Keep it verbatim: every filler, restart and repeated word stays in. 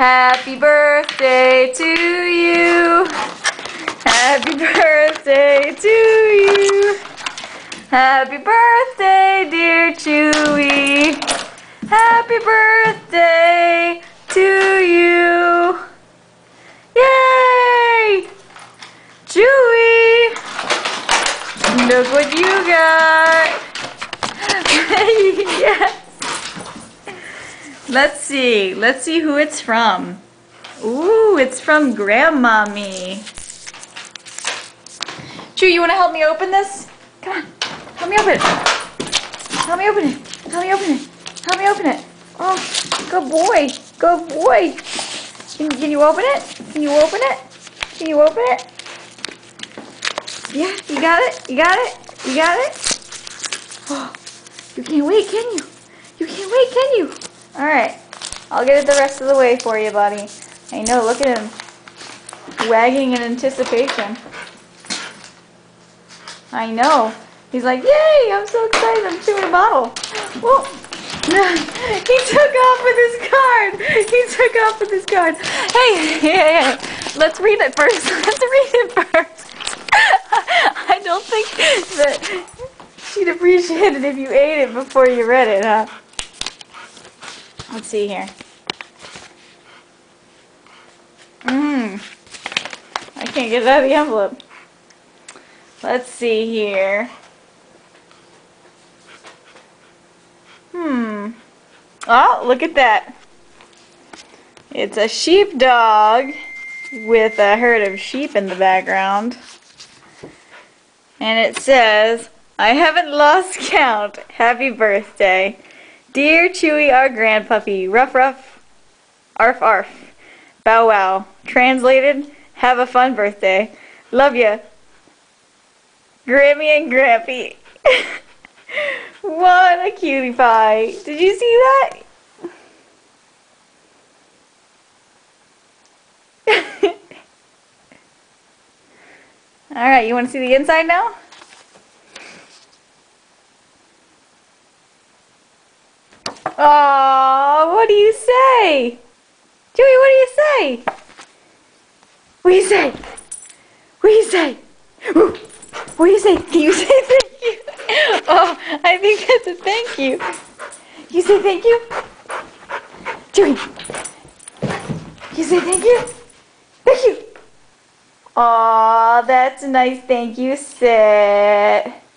Happy birthday to you. Happy birthday to you. Happy birthday, dear Chewy. Happy birthday to you. Yay! Chewy! Look what you got. Yes. Let's see. Let's see who it's from. Ooh, it's from Grandmommy. Chewy, you want to help me open this? Come on. Help me open it. Help me open it. Help me open it. Help me open it. Oh, good boy. Good boy. Can, can you open it? Can you open it? Can you open it? Yeah, you got it? You got it? You got it? Oh, you can't wait, can you? You can't wait, can you? Alright. I'll get it the rest of the way for you, buddy. I know, look at him. Wagging in anticipation. I know. He's like, yay, I'm so excited, I'm chewing a bottle. Whoa. He took off with his card. He took off with his card. Hey, hey, hey, let's read it first. Let's read it first. I don't think that she'd appreciate it if you ate it before you read it, huh? Let's see here. Mmm. I can't get it out of the envelope. Let's see here. Hmm. Oh, look at that. It's a sheepdog with a herd of sheep in the background. And it says, I haven't lost count. Happy birthday. Dear Chewy, our grandpuppy. Ruff, ruff. Arf, arf. Bow, wow. Translated, have a fun birthday. Love ya. Grammy and Grampy. What a cutie pie. Did you see that? Alright, you want to see the inside now? Oh, what do you say? Chewy, what do you say? What do you say? What do you say? Ooh. What do you say? Can you say thank you? Oh, I think that's a thank you. You say thank you? Chewy. You say thank you? Thank you. Aw, that's a nice thank you. Sit.